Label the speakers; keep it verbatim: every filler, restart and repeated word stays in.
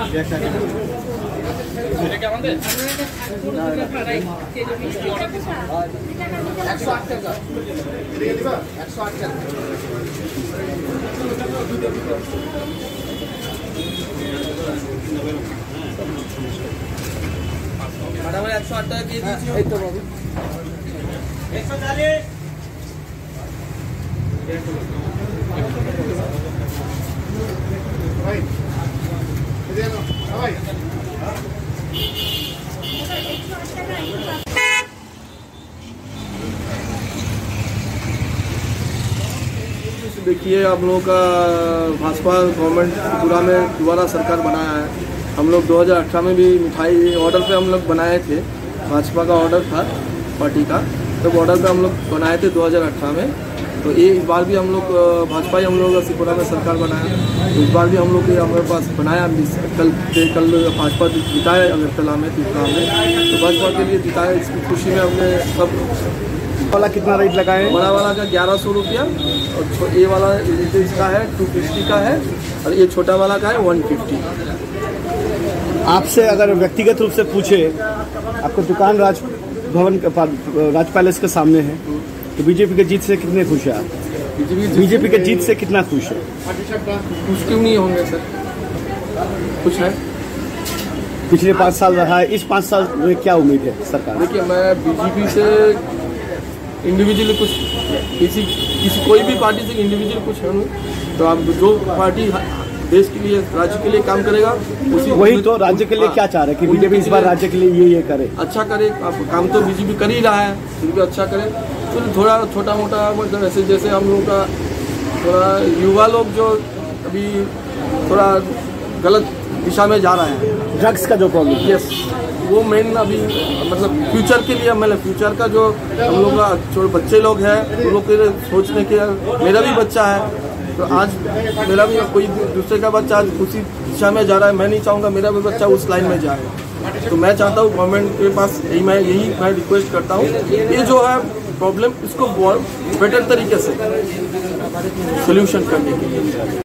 Speaker 1: एक सौ आठ एक सौ चालीस
Speaker 2: देखिए, आप लोगों का भाजपा गवर्नमेंट त्रिपुरा में दोबारा सरकार बनाया है। हम लोग दो हज़ार अठारह में भी मिठाई ऑर्डर पे हम लोग बनाए थे, भाजपा का ऑर्डर था पार्टी का, तो ऑर्डर पे हम लोग बनाए थे दो हज़ार अठारह में। तो ये इस बार भी हम लोग भाजपा ही हम लोग त्रिपुरा में सरकार बनाया, तो इस बार भी हम लोग हमारे पास बनाया। कल कल भाजपा जिताए अगरतला में, त्रिपुरा में, तो भाजपा के लिए जिताया। इसकी खुशी में हमने सब
Speaker 3: वाला कितना रेट लगाए?
Speaker 2: बड़ा वाला का ग्यारह सौ रुपया और ये वाला इसका है टू फिफ्टी का है, और ये छोटा वाला का है वन फिफ्टी।
Speaker 3: आपसे अगर व्यक्तिगत रूप से पूछे, आपका दुकान राजभवन राज पैलेस के सामने है, तो बीजेपी के जीत से कितने खुश है आप? बीजेपी के जीत से कितना खुश है?
Speaker 2: खुश क्यों नहीं होंगे सर, कुछ है।
Speaker 3: पिछले पाँच साल रहा है, इस पाँच साल में क्या उम्मीद है सरकार?
Speaker 2: देखिए, मैं बीजेपी से इंडिविजुअली कुछ किसी किसी कोई भी पार्टी से इंडिविजुअल कुछ है नहीं, तो आप जो पार्टी देश के लिए राज्य के लिए काम करेगा उसी
Speaker 3: वही तो राज्य के लिए क्या चाह रहे हैं कि बीजेपी इस बार राज्य के लिए ये ये करे,
Speaker 2: अच्छा करे। आप काम तो बीजेपी कर ही रहा है, फिर भी अच्छा करे। फिर तो थोड़ा छोटा मोटा मतलब ऐसे जैसे हम लोगों का थोड़ा युवा लोग जो अभी थोड़ा गलत दिशा में जा रहा है,
Speaker 3: ड्रग्स का जो प्रॉब्लम,
Speaker 2: यस, वो मेन अभी मतलब फ्यूचर के लिए, मतलब फ्यूचर का जो हम लोग का जो बच्चे लोग हैं उन लोग के सोचने के, मेरा भी बच्चा है, तो आज मेरा भी कोई दूसरे का बच्चा आज उसी दिशा में जा रहा है, मैं नहीं चाहूँगा मेरा भी बच्चा उस लाइन में जाए। तो मैं चाहता हूँ गवर्नमेंट के पास यही मैं यही मैं रिक्वेस्ट करता हूँ, ये जो है प्रॉब्लम इसको बेटर तरीके से सोल्यूशन करने के लिए।